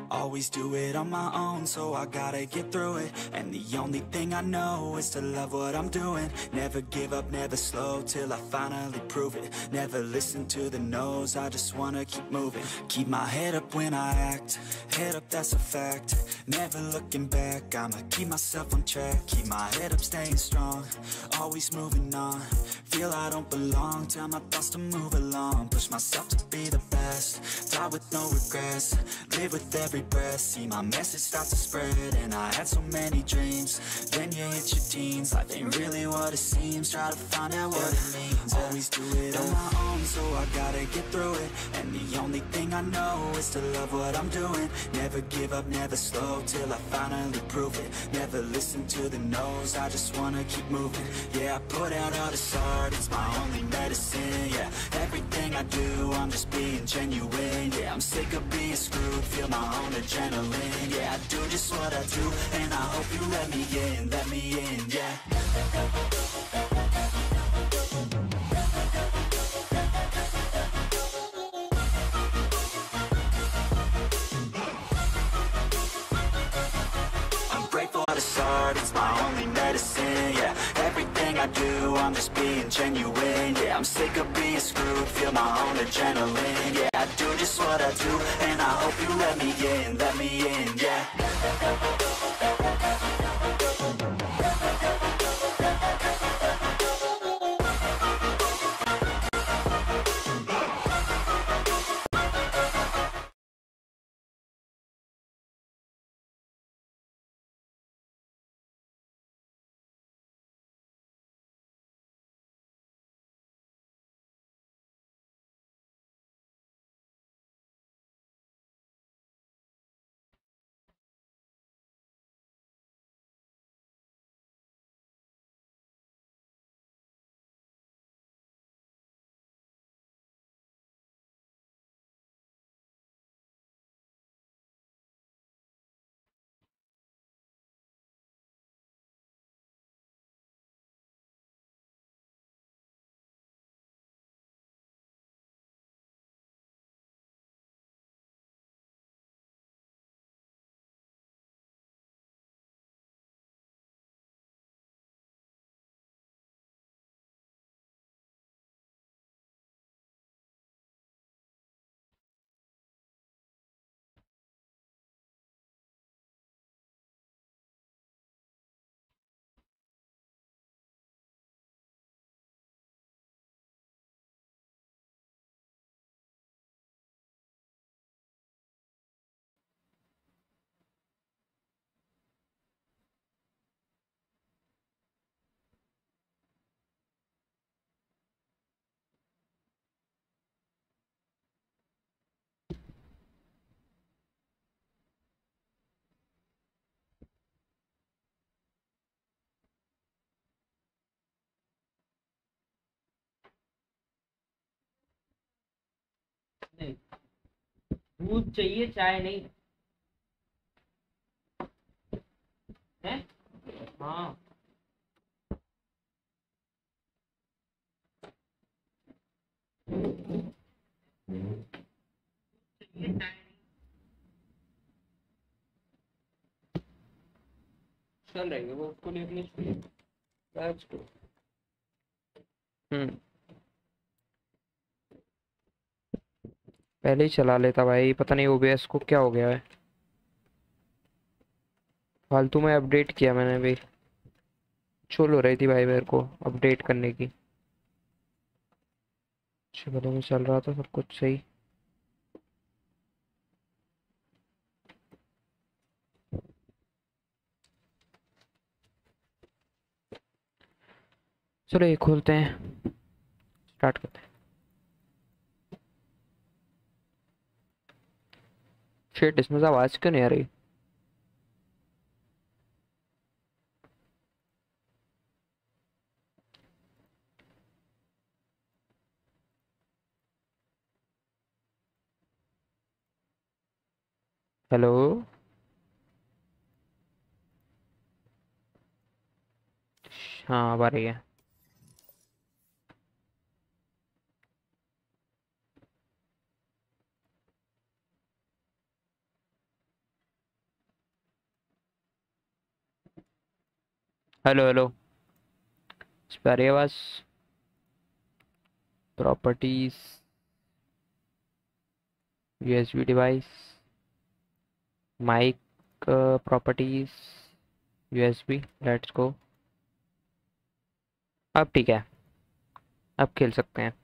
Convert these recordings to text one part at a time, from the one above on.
Always do it on my own, so I gotta get through it. And the only thing I know is to love what I'm doing. Never give up, never slow, till I finally prove it. Never listen to the no's, I just wanna keep moving. Keep my head up when I act, head up, that's a fact. Never looking back, I'ma keep myself on track. Keep my head up, staying strong, always moving on. Feel I don't belong, tell my thoughts to move along. Push myself to be the best, die with no regrets. Live with every breath, see my message start to spread. And I had so many dreams, then you hit your teens. Life ain't really what it seems, try to find out what it means. Always do it on my own, so I gotta get through it. And the only thing I know is to love what I'm doing. Never give up, never slow, till I finally prove it. Never listen to the no's, I just wanna keep moving. Yeah, I put out all this art, it's my only medicine. Yeah, everything I do, I'm just being genuine. Yeah, I'm sick of being screwed, feel my own adrenaline. Yeah, I do just what I do, and I hope you let me in, yeah. It's my only medicine, yeah. Everything I do, I'm just being genuine. Yeah, I'm sick of being screwed, feel my own adrenaline. Yeah, I do just what I do, and I hope you let me in, yeah. नहीं, दूध चाहिए, चाय नहीं है। हाँ, चाहिए, चाय नहीं। चल रही है वो, उसको देखने चाहिए। पहले ही चला लेता भाई, पता नहीं ओबीएस को क्या हो गया है। फालतू में अपडेट किया मैंने भी, चोल हो रही थी भाई मेरे को अपडेट करने की। अच्छे भले में चल रहा था सब कुछ सही। चलो ये खोलते हैं, स्टार्ट करते हैं। शिट, इसमें से आवाज क्यों नहीं आ रही? हेलो, हाँ अब आ रही है। हेलो हेलो, इस पे आ रही है आवाज? Properties, USB device, mic, properties, USB, let's go. अब ठीक है, अब खेल सकते हैं।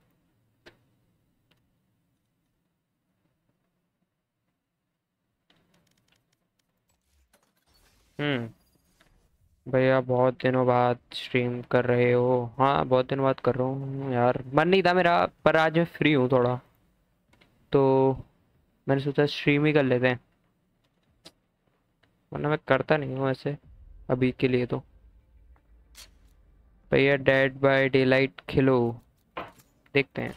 हम्म। भैया बहुत दिनों बाद स्ट्रीम कर रहे हो? हाँ, बहुत दिनों बाद कर रहा हूँ यार, मन नहीं था मेरा, पर आज मैं फ्री हूँ थोड़ा, तो मैंने सोचा स्ट्रीम ही कर लेते हैं, वरना मैं करता नहीं हूँ ऐसे अभी के लिए तो। भैया डेड बाय डेलाइट खेलो, देखते हैं।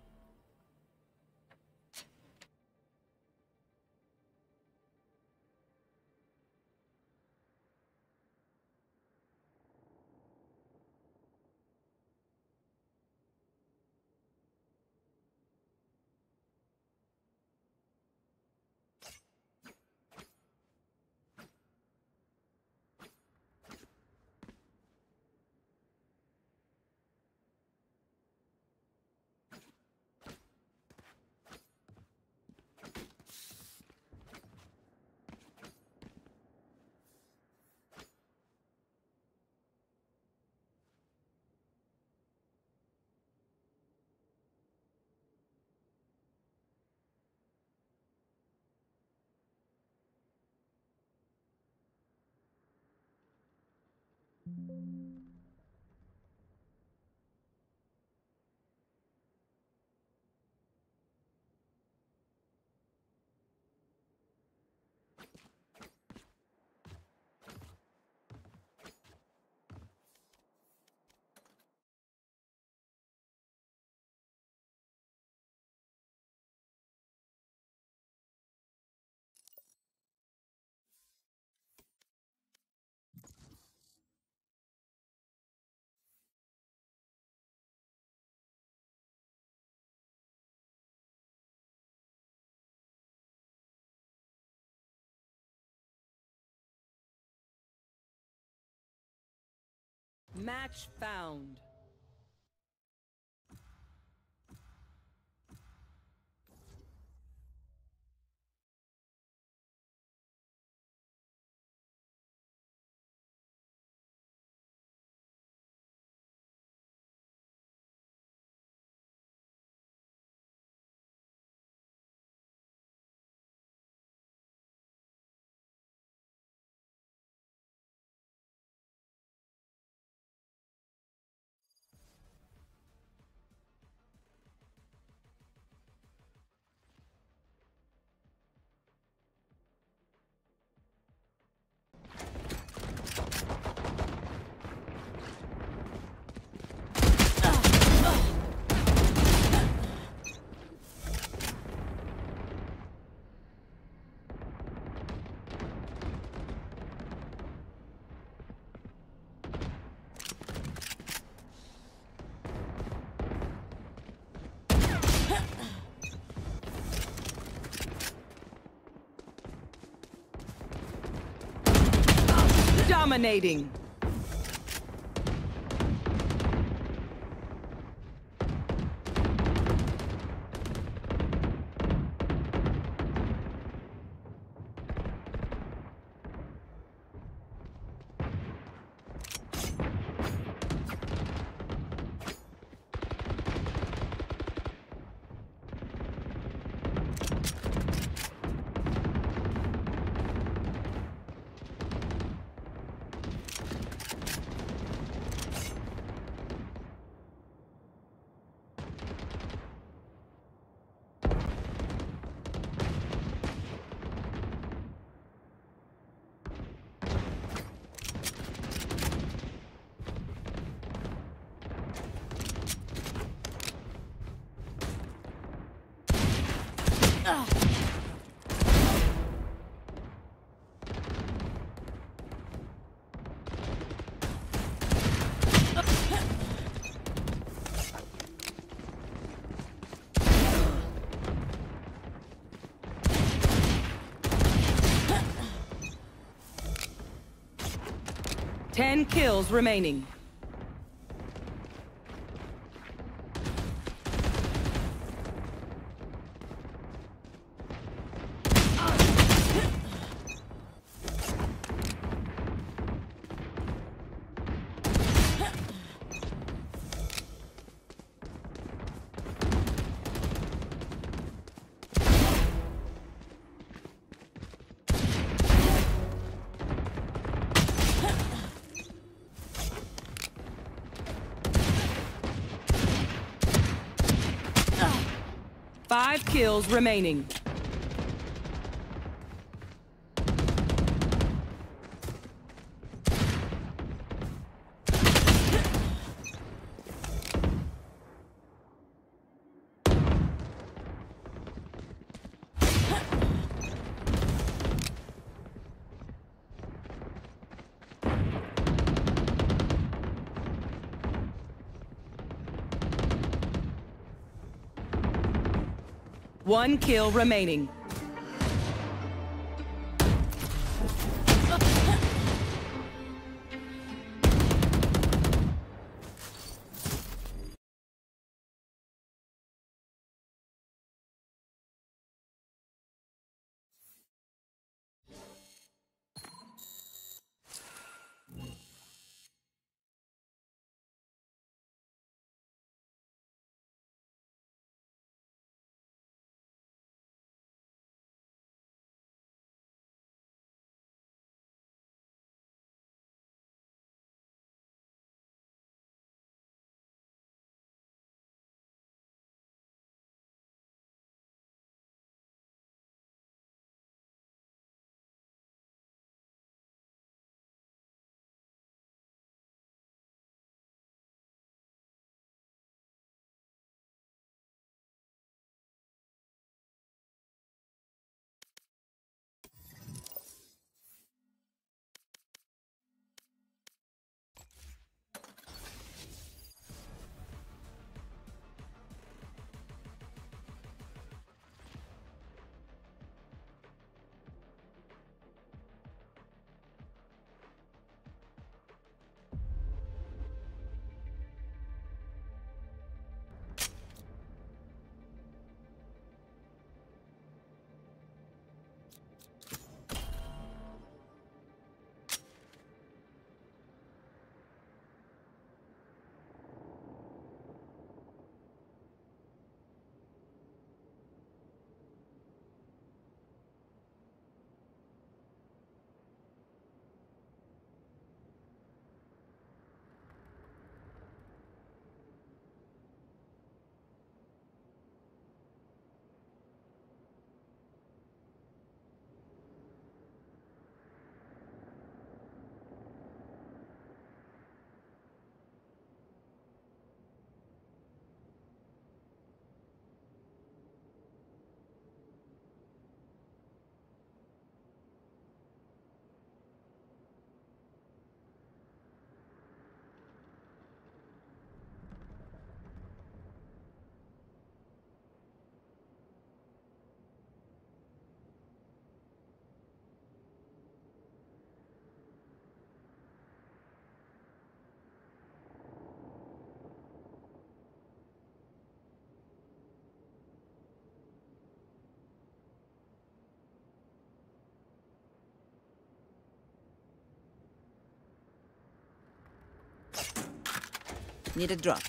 Match found. Dominating. Ten 10 kills remaining. Five kills remaining. One kill remaining. Need a drop.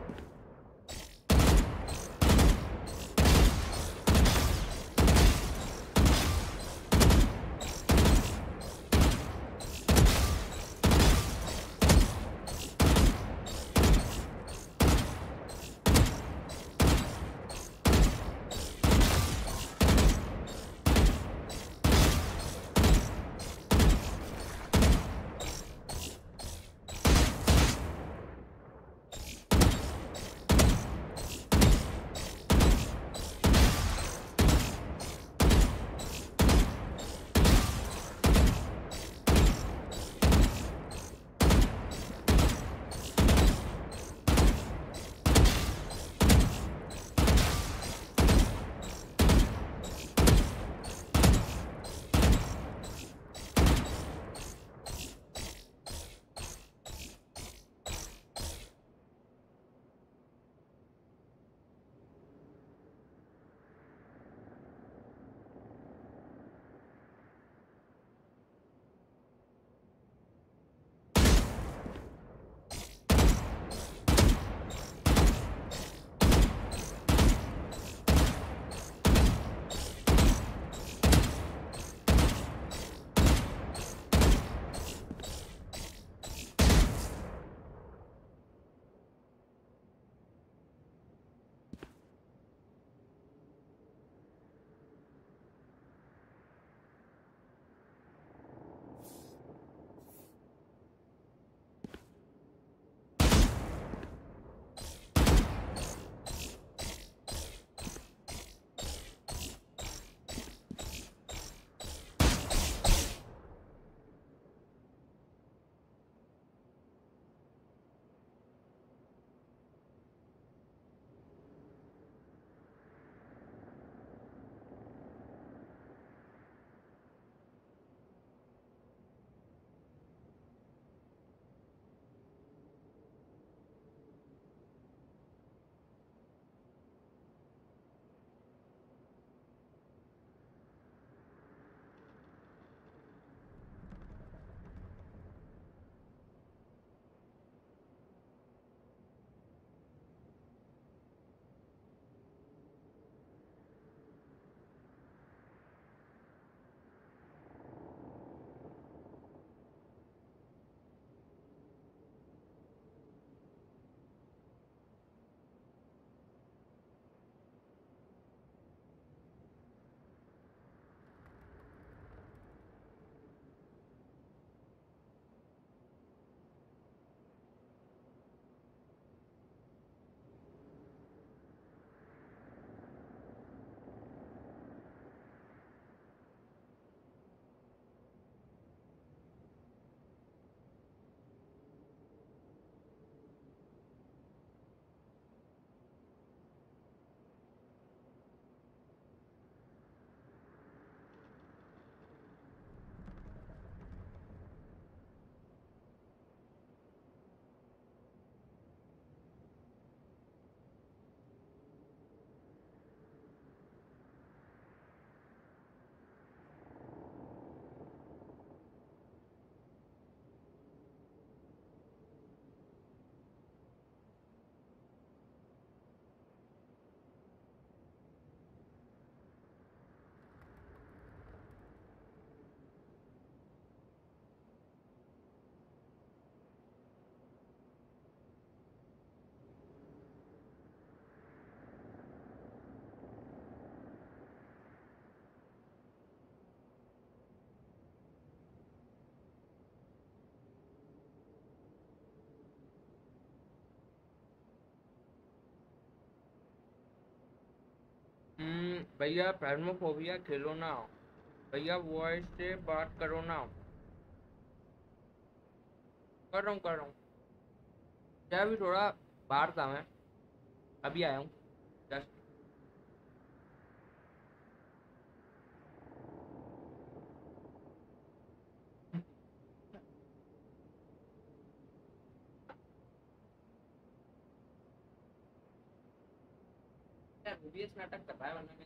भैया पैरानोफोबिया खेलो ना। भैया वॉइस से बात करो ना। कर रहा हूँ। क्या अभी थोड़ा बाहर था मैं, अभी आया हूँ जस्ट। मूवीज नाटक कर रहा है वरना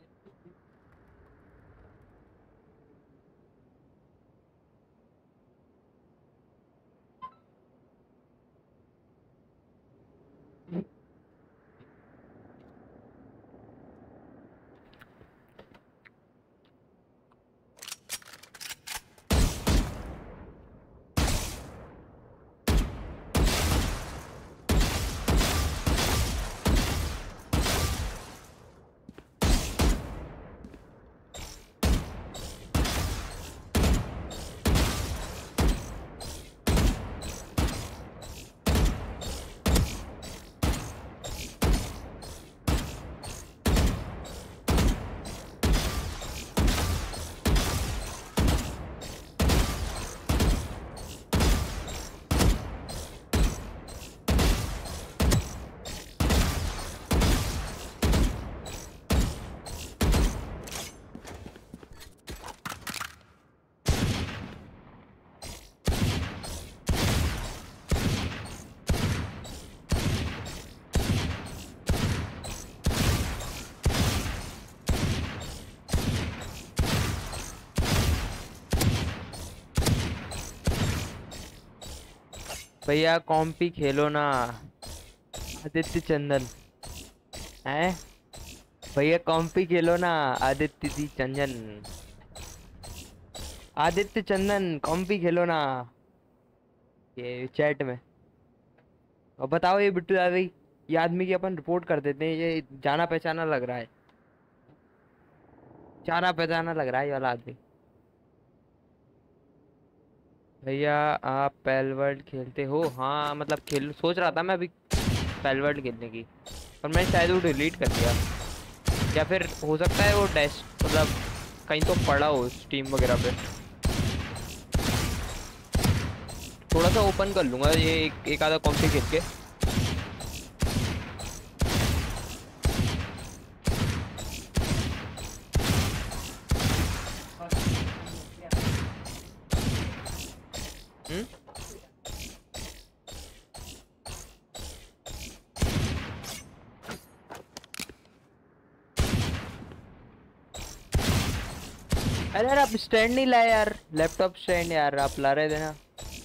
भैया कॉम्पी खेलो ना। आदित्य चंदन है। भैया कॉम्पी खेलो ना। आदित्य दी चंदन। आदित्य चंदन कॉम्पी खेलो ना। ये चैट में। और बताओ ये बिट्टू दादा ये आदमी की अपन रिपोर्ट कर देते हैं। ये जाना पहचाना लग रहा है। जाना पहचाना लग रहा है ये वाला आदमी। भैया आप पैलवर्ल्ड खेलते हो? हाँ मतलब खेल सोच रहा था मैं अभी पैलवर्ल्ड खेलने की। पर मैंने शायद वो डिलीट कर दिया। या फिर हो सकता है वो डैश मतलब कहीं तो पड़ा हो स्टीम वगैरह पे। थोड़ा सा ओपन कर लूंगा ये एक आधा कॉम्पी खेल के। हम्म। अरे यार आप स्टैंड नहीं लाए यार। लैपटॉप स्टैंड यार आप ला रहे थे ना।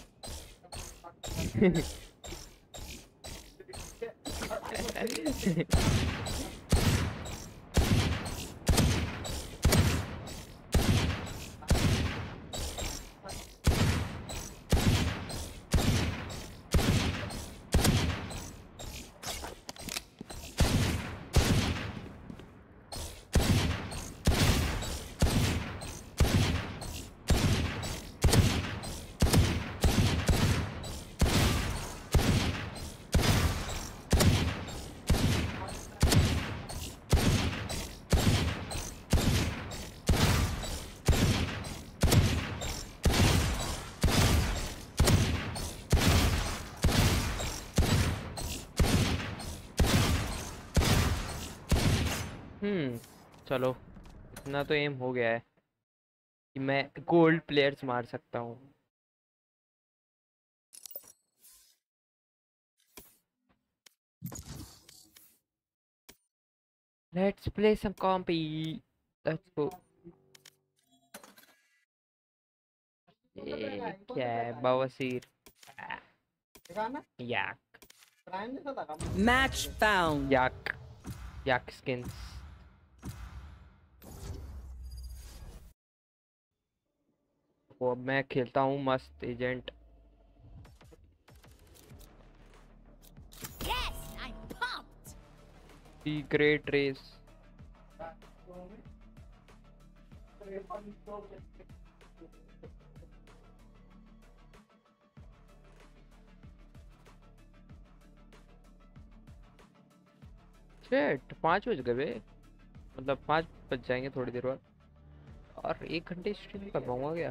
चलो इतना तो एम हो गया है कि मैं गोल्ड प्लेयर्स मार सकता हूँ। Let's play some comp. Let's go. ये क्या है बवासीर? याक Match found. याक याक स्किन्स। वो अब मैं खेलता हूँ मस्त agent. Yes, I'm pumped. The great Raze. शेट 5 बज गए बे। मतलब 5 बज जाएंगे थोड़ी देर बाद। और 1 घंटे स्ट्रीम कर पाऊंगा क्या?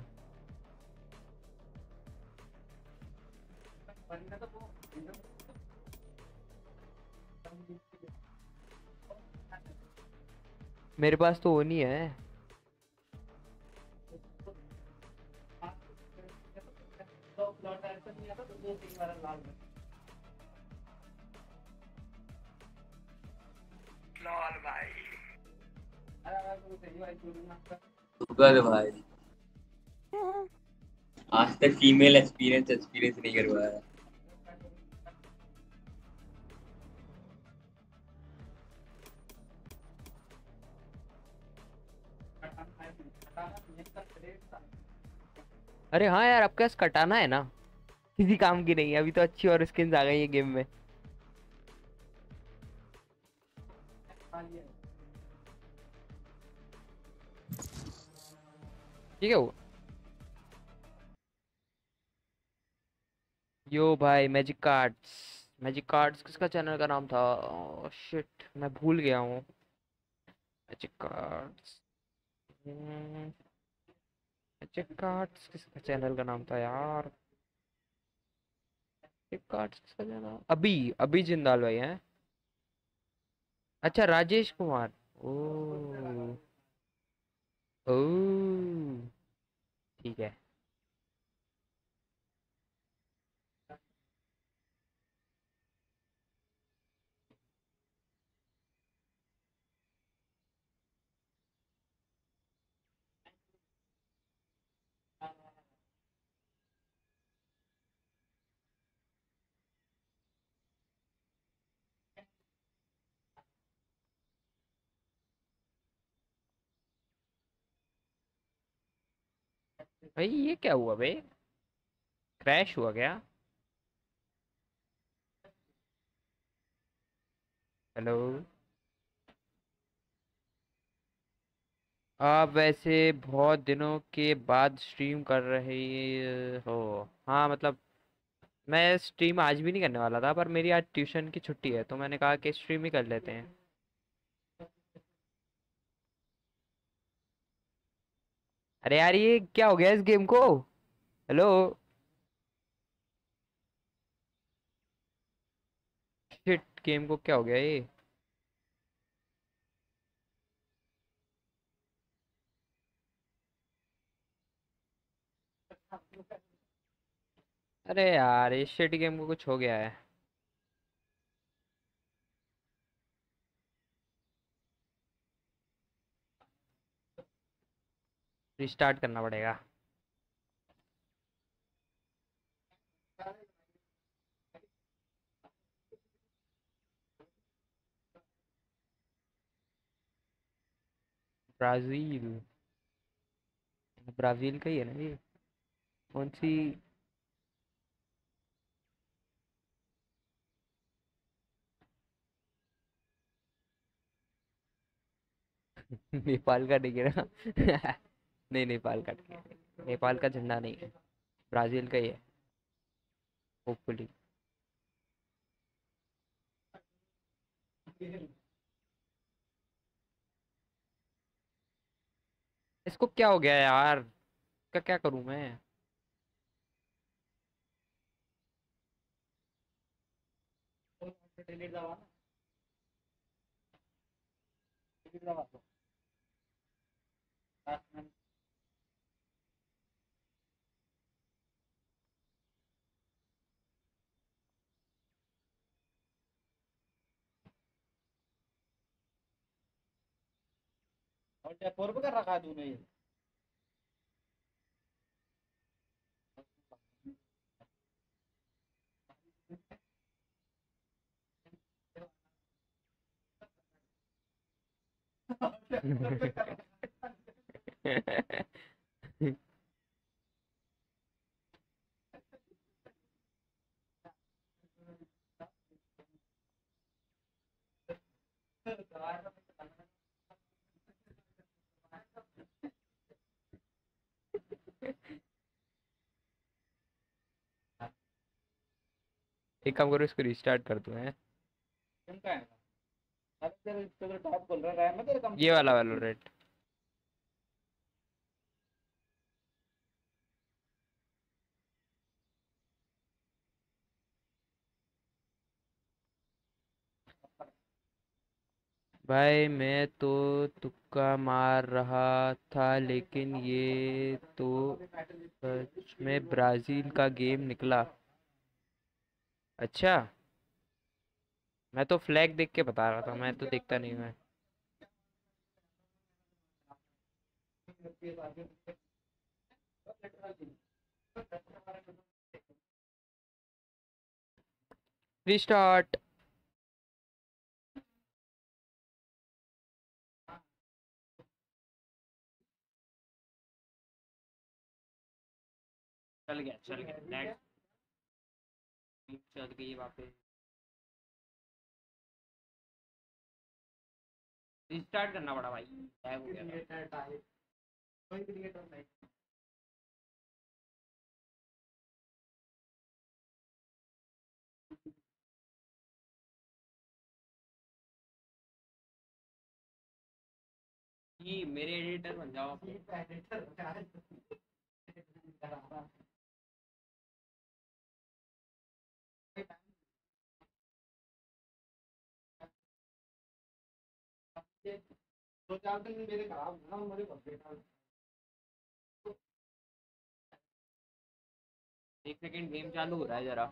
मेरे पास तो वो नहीं है। शुक्र भाई आज तक फीमेल एक्सपीरियंस एक्सपीरियंस नहीं करवाया। अरे हाँ यार आपके पास कटाना है ना। किसी काम की नहीं है अभी तो अच्छी और स्किन्स आ गई है गेम में। ठीक है वो। यो भाई मैजिक कार्ड्स। मैजिक कार्ड्स किसका चैनल का नाम था? शिट मैं भूल गया हूँ। Magic cards. मैजिक कार्ड्स किसका चैनल का नाम था यार? मैजिक कार्ड्स किसका चैनल? अभी अभी जिंदाल भाई हैं। अच्छा राजेश कुमार। ओ ओ ठीक है। भाई ये क्या हुआ बे? क्रैश हुआ क्या? हेलो। आप वैसे बहुत दिनों के बाद स्ट्रीम कर रहे हो? हाँ मतलब मैं स्ट्रीम आज भी नहीं करने वाला था, पर मेरी आज ट्यूशन की छुट्टी है तो मैंने कहा कि स्ट्रीम ही कर लेते हैं। अरे यार ये क्या हो गया इस गेम को? हेलो। शिट, गेम को क्या हो गया ये? अरे यार ये शिट गेम को कुछ हो गया है। रिस्टार्ट करना पड़ेगा। ब्राजील। ब्राजील का ही है ना ये? कौन सी? नेपाल का नहीं है ना? नहीं, नेपाल का नहीं है। नेपाल का झंडा नहीं है। ब्राजील का ही है। होपफुली। इसको क्या हो गया यार? इसका क्या करूं मैं? एक काम करो, इसको रिस्टार्ट कर दो है। ये वाला वैलोरेंट। भाई मैं तो तुक्का मार रहा था, लेकिन ये तो सच में ब्राजील का गेम निकला। अच्छा। मैं तो फ्लैग देख के बता रहा था, मैं तो देखता नहीं मैं। रिस्टार्ट। चल गया, चल गया, चल गई वापस। रिस्टार्ट करना पड़ा भाई, लैग हो गया था। कि मेरे एडिटर बन जाओ आप। दो चार दिन मेरे खराब ना मुझे एक सेकंड, गेम चालू हो रहा है जरा।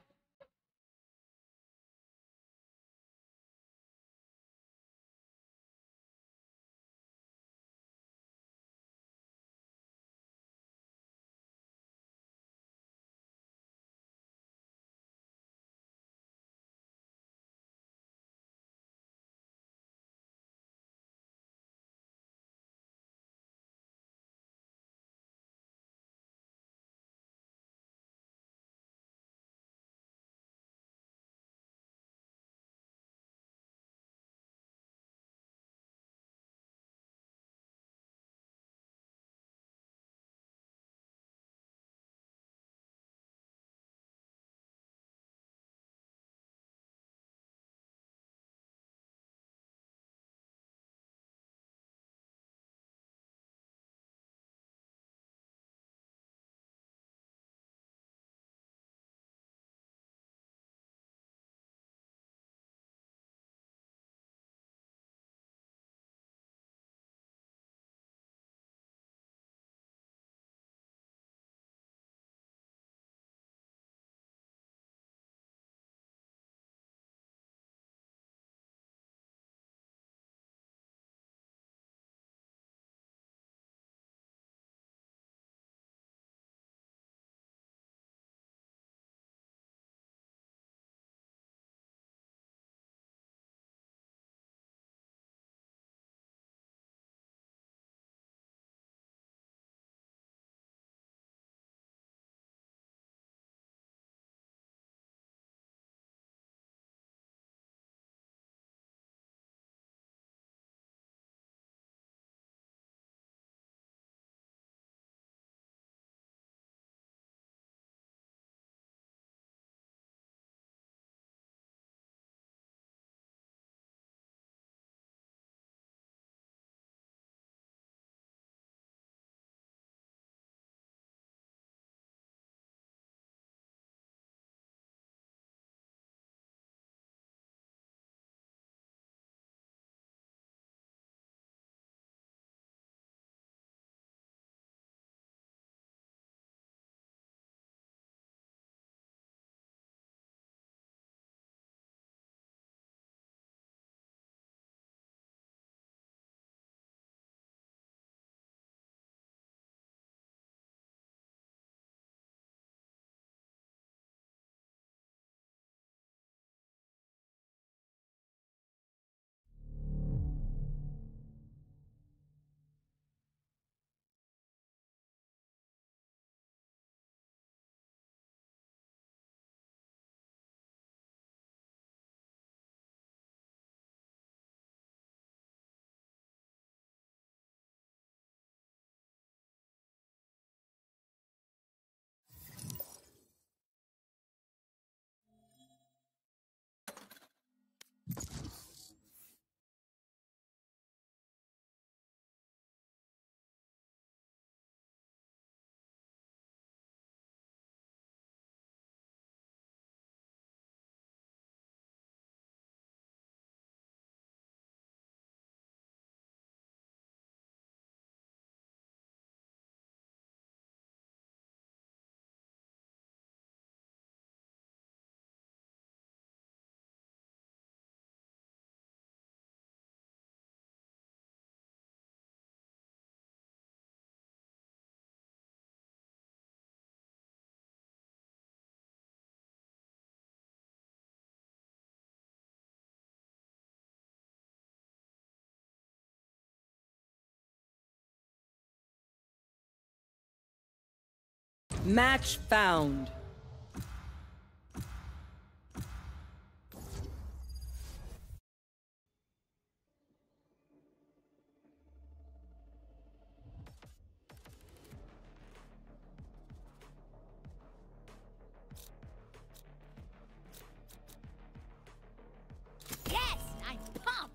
Match found. Yes, I'm pumped.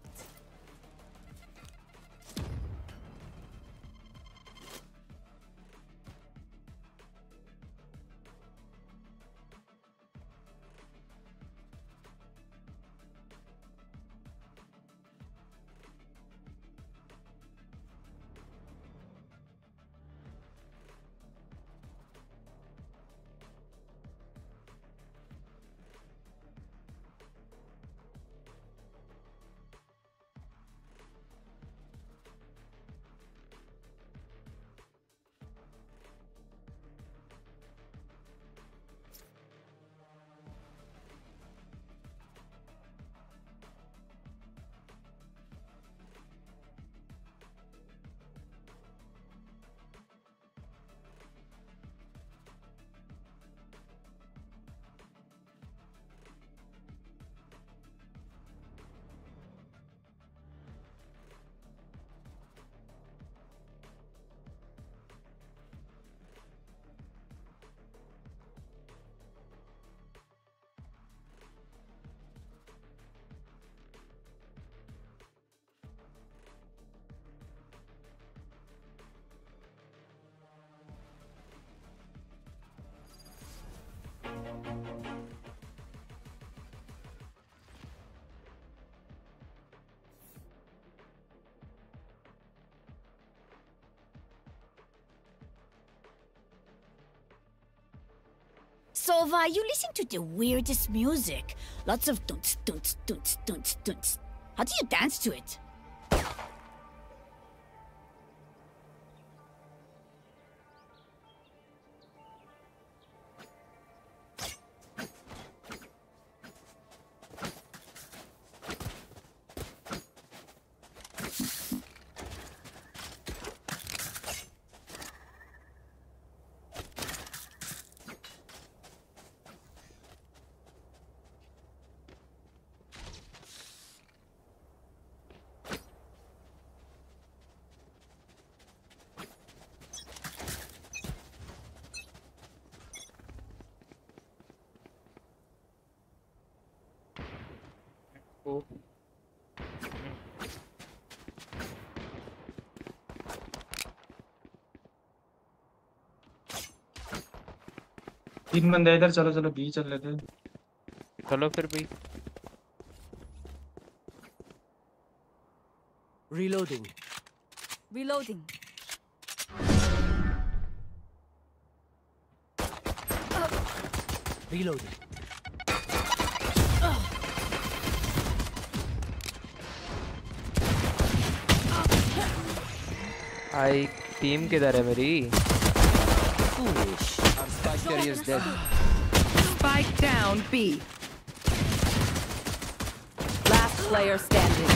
Sova, you listen to the weirdest music. Lots of dunts, dunts, dunts, dunts, dunts. How do you dance to it? Oh. तीन बंदे इधर, चलो चलो बी चल लेते हैं। चलो फिर भी। Reloading. Reloading. Reloading. आई टीम किधर है मेरी? Foolish. Our spike carrier is dead. Spike down B. Last player standing.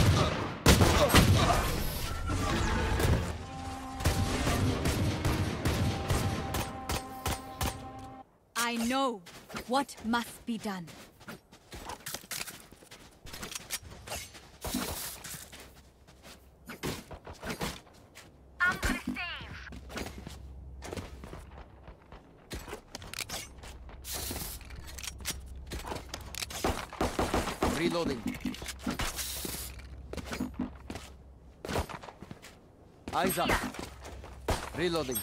I know what must be done. Reloading. Eyes up. Reloading.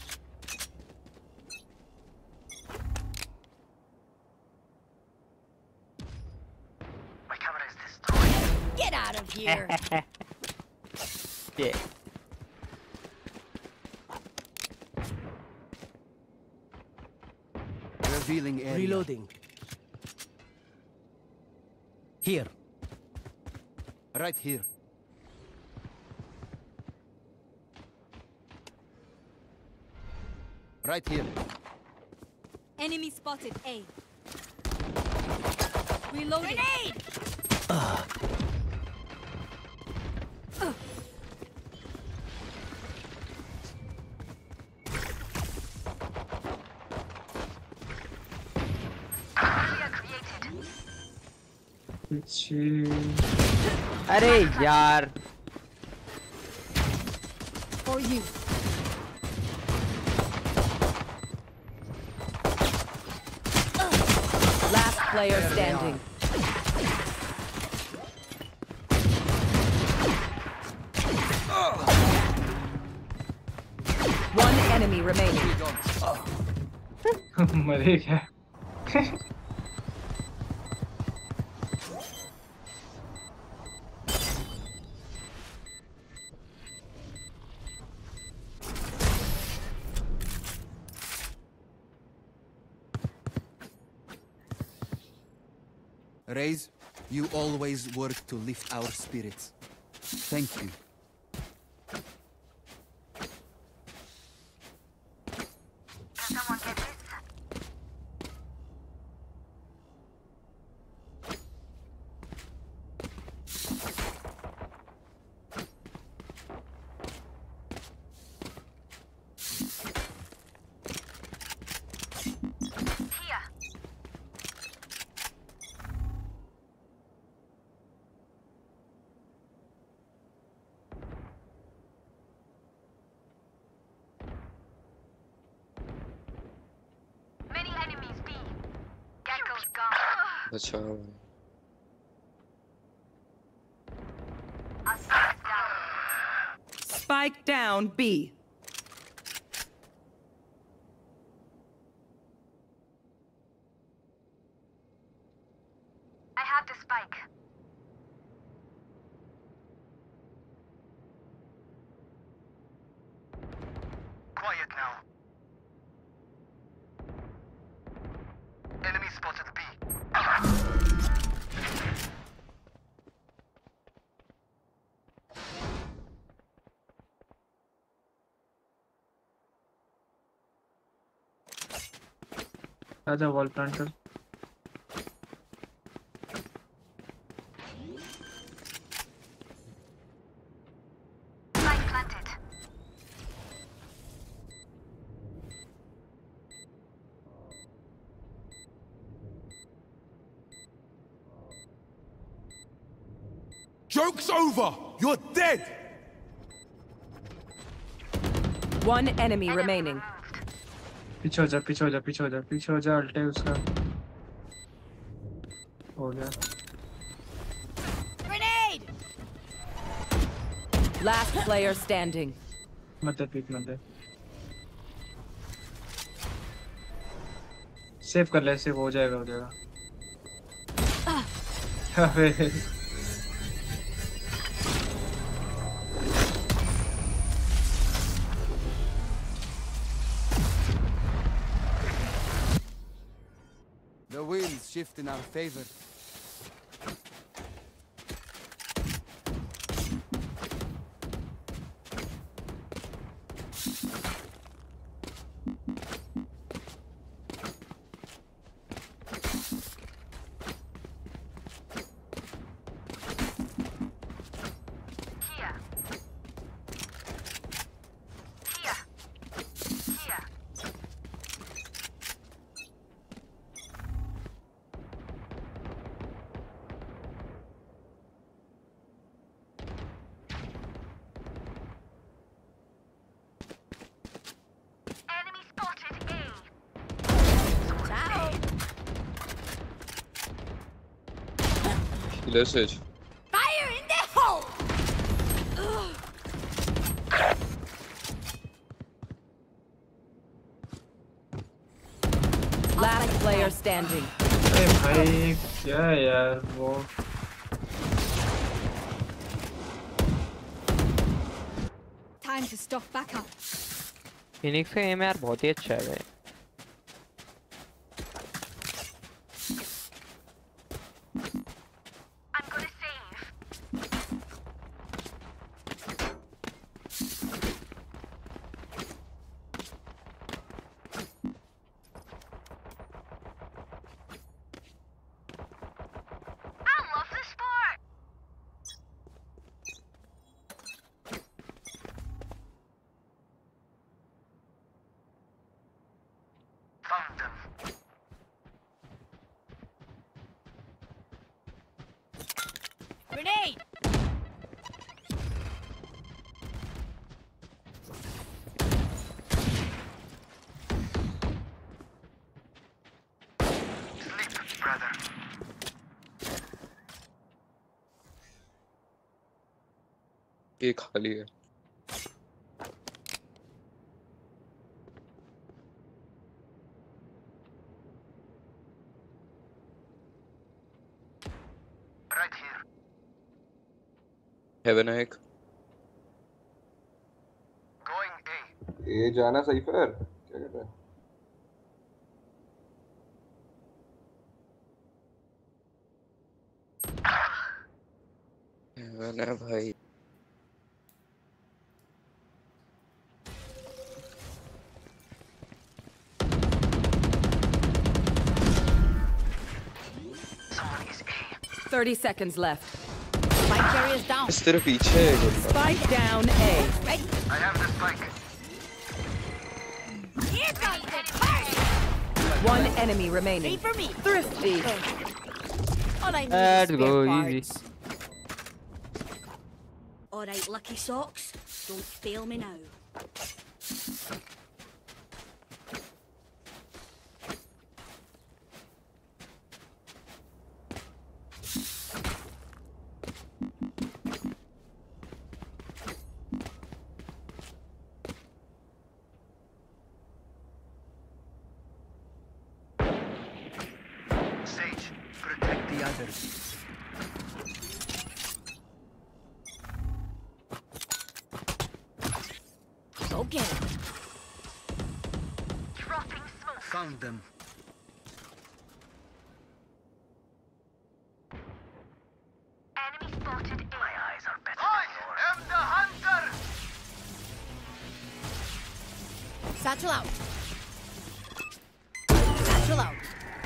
Get out of here. Yeah. Revealing area. Reloading. Here. Right here. Right here. Enemy spotted A. Reloading. Grenade! पीछे अरे यार For you. Last player standing. One enemy remaining. मरे क्या? Raze, you always work to lift our spirits. Thank you. अच्छा Spike down B. I have the spike. Quiet now. Enemy spotted B. आजा wall planter Spike planted. Joke's over! You're dead! One enemy remaining. पीछे हो जा पीछे हो जा पीछे हो जा पीछे हो जा अल्टे उसका हो गया Grenade! Last player standing. मत दे पीक मत दे सेव कर ले सेव हो जाएगा अबे The winds shift in our favor. Here. Here. Here. Enemy spotted A. Ciao! Message. Fire in the hole! Last player standing. अरे भाई क्या है यार वो Time to stock back up. Phoenix का एम यार बहुत ही अच्छा है भाई I'm gonna save. I love this sport. ये खाली है। Right here. हेवन है एक। Going A. ये जाना सही फिर क्या कहता है? हेवन है भाई। Someone is A. 30 seconds left. Spike carrier's down. इस तेरे पीछे है गुल्ला। Spike down A. Ready? I have the spike. Here comes the party. One enemy remaining. Wait for me. Thrifty. All I need Let's is go, spare easy. parts. All right, lucky socks. Don't fail me now. Sage, protect the others. Go get it. Dropping smoke. Found them. Enemy spotted A. My eyes are better than yours. I am the hunter. Satchel out. Satchel out.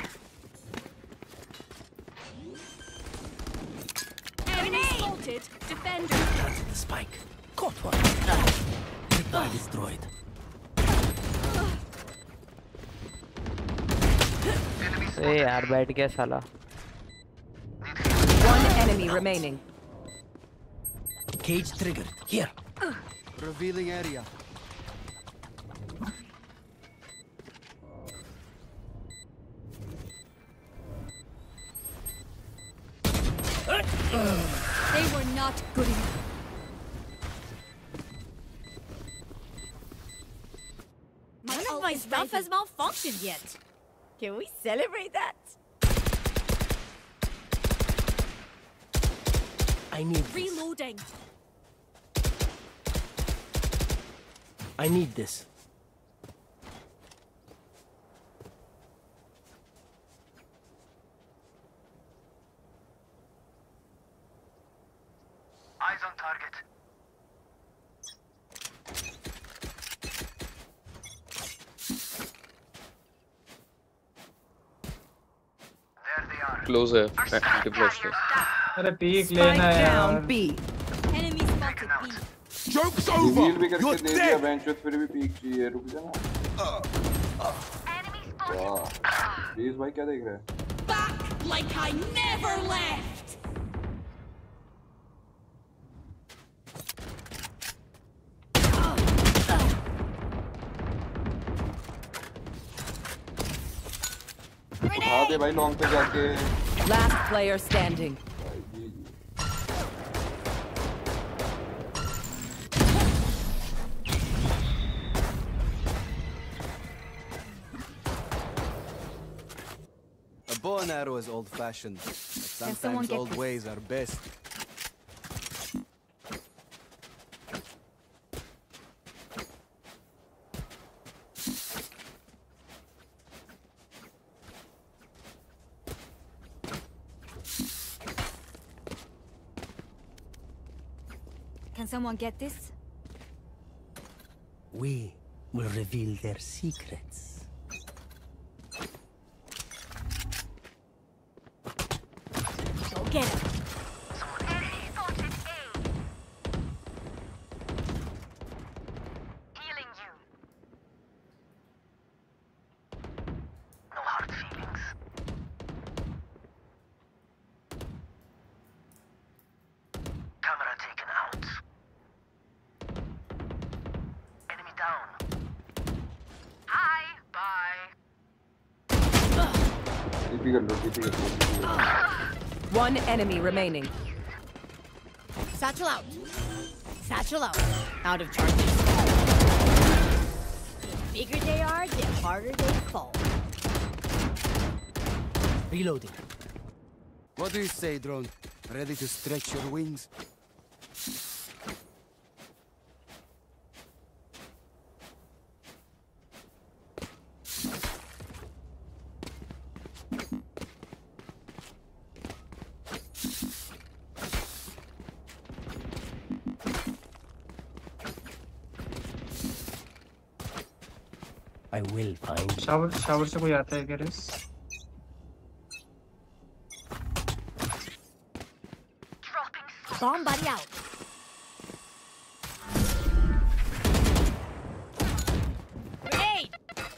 Enemy spotted. Defender. The spike. Caught one. Goodbye destroyed. ए यार बैठ गया साला। One enemy remaining. Cage triggered. Here. Revealing area. They were not good enough. None of my stuff has malfunctioned yet. Can we celebrate that? I need this. Reloading. I need this. Eyes on target. There they are. Close है। Our spike anti close carrier है। down. अरे peek Spike लेना है down यार। B. Enemy spotted B. Joke's reveal भी over. करके You're दे दिया dead. Bench फिर भी पीक चाहिए रुक जाना। Enemy spotted. वाह प्लीज भाई क्या देख रहे हैं? Back like I never left. उठा दे भाई लॉन्ग पे जाके। Last player standing. भाई जी A bow and arrow is old-fashioned, but someone sometimes get old this? ways are best. Can someone get this? We will reveal their secrets. Go get it. Enemy spotted A. Healing you. No hard feelings. Camera taken out. Enemy down. Hi. Bye. TP कर लो TP कर लो। One enemy remaining. Satchel out. Satchel out. Out of charges. The bigger they are, the harder they fall. Reloading. What do you say, drone? Ready to stretch your wings? I will find you. Shower से कोई आता है क्या Raze? Bomb buddy out. Grenade!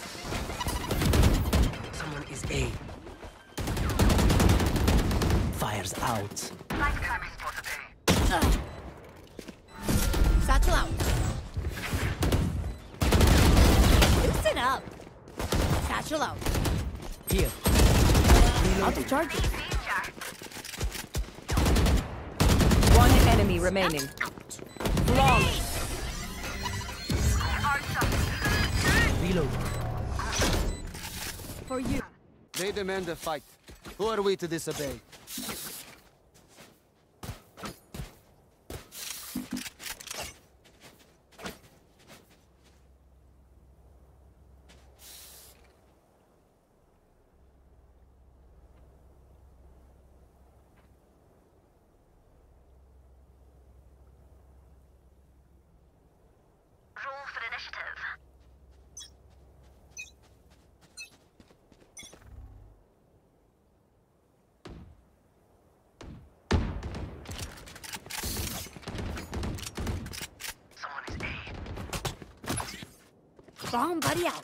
Someone is A. Fires out. Satchel out. Loosen up. Satchel out. Here. Out of charges. One enemy remaining. Long. Reload. For you. They demand a fight. Who are we to disobey? Roll for initiative. Someone is A. Bomb buddy out.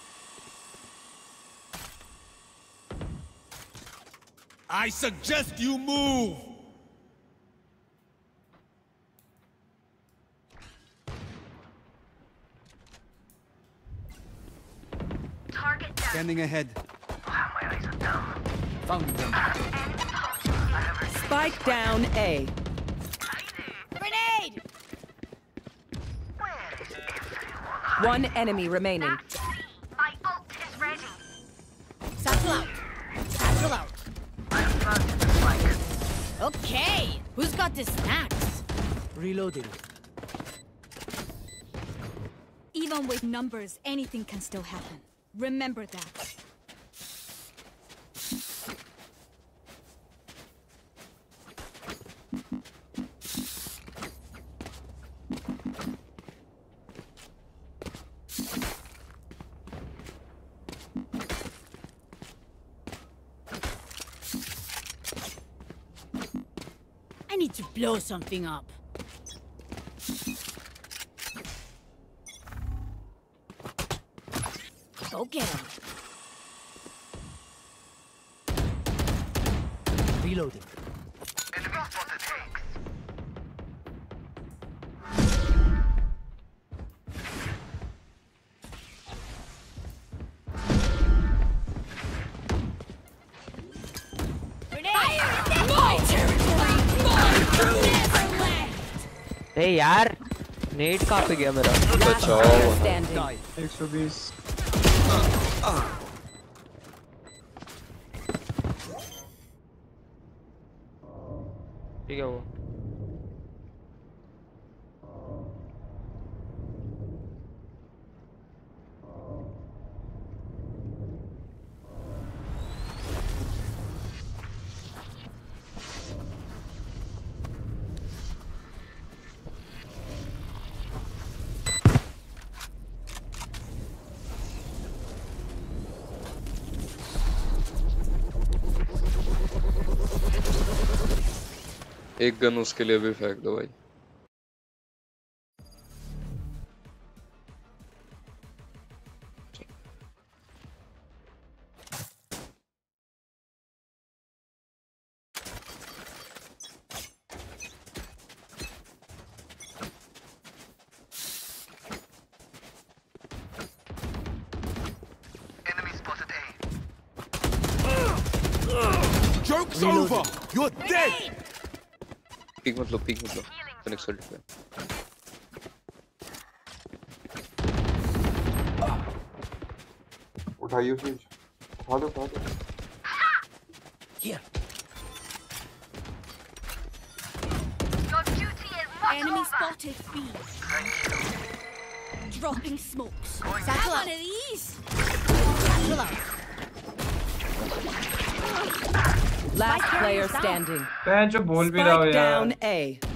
I suggest you move! Target down. Scanning ahead. My eyes are down. Found them. Spike down A. Grenade! Where is everyone? One enemy remaining. My ult is ready. Satchel out. Satchel out. I'm planting the spike. Okay. Who's got the snacks? Reloading. Even with numbers, anything can still happen. Remember that. I need to blow something up. Go get him. Reloading. Enemy spotted tanks. ए यार net कहाँ पे गया मेरा? Last player standing. 120. ठीक है वो एक गन उसके लिए भी फेंक दो भाई। Enemy spotted A. Joke's over! You're dead! Peek मत लो, फिनिक्स कर दो। उठाइए उसे, उठा दो उठा दो। Here. Enemy spotted. B. Dropping smokes. Have one of these. Last player standing. मैं जो बोल भी रहा हूँ Spike यार। down A.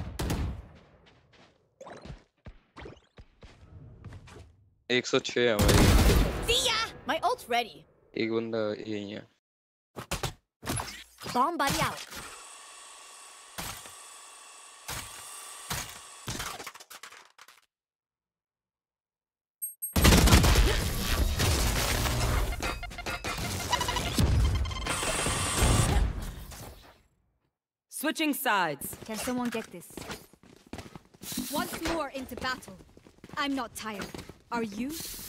106 है भाई। See ya. My ult's ready. एक बंदा यही है। Bomb buddy out. Switching sides. Can someone get this? Once more into battle. I'm not tired. Are you?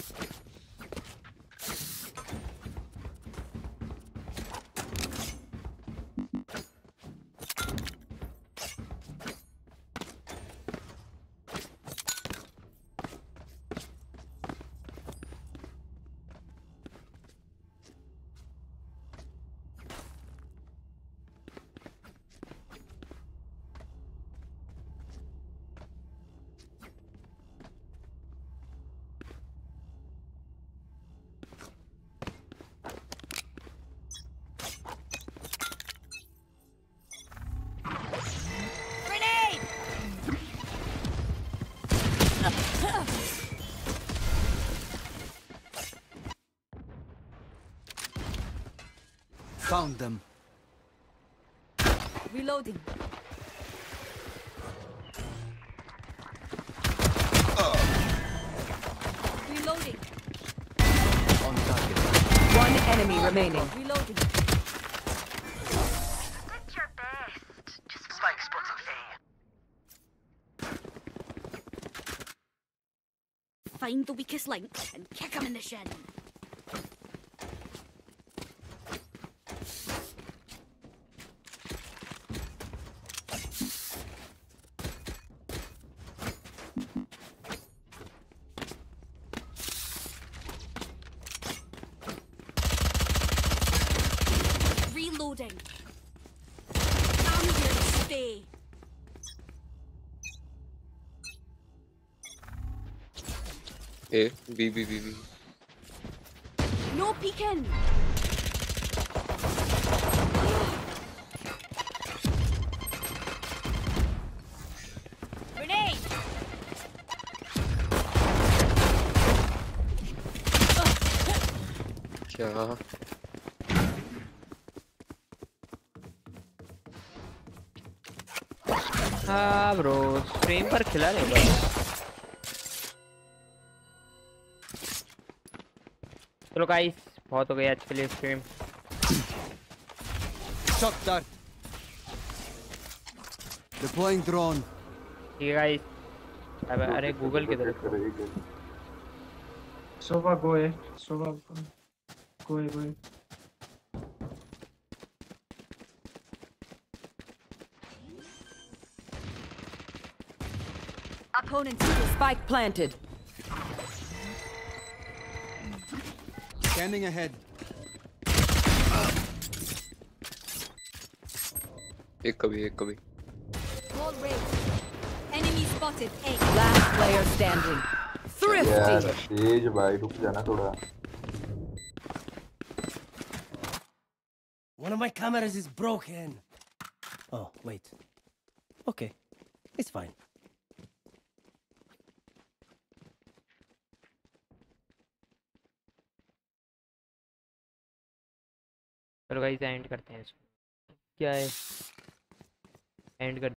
Grenade! Found them. Reloading. Reloading. On target. One enemy remaining. Reloading. Did your best. Just spike spotted A. Find the weakest link and kick him in the shin. Reloading. I'm here to stay. A B B B B। No peeking. Grenade. क्या? हाँ bro, stream पर खिला नहीं बस। चलो guys, बहुत हो गई आज के लिए stream. Shot dart. Deploying drone. ठीक है गाइस। अब अरे गूगल की तरफ। सोवा गोए, सोवा गोए गोए। Opponent spike planted. Scanning ahead. एक कभी। Wall raised. Enemy spotted. A. Last player standing. यार Thrifty. तेज भाई, रुक जाना थोड़ा। One of my cameras is broken. Oh, wait. Okay. It's fine. चलो गाइस एंड करते हैं इसको। क्या है? एंड कर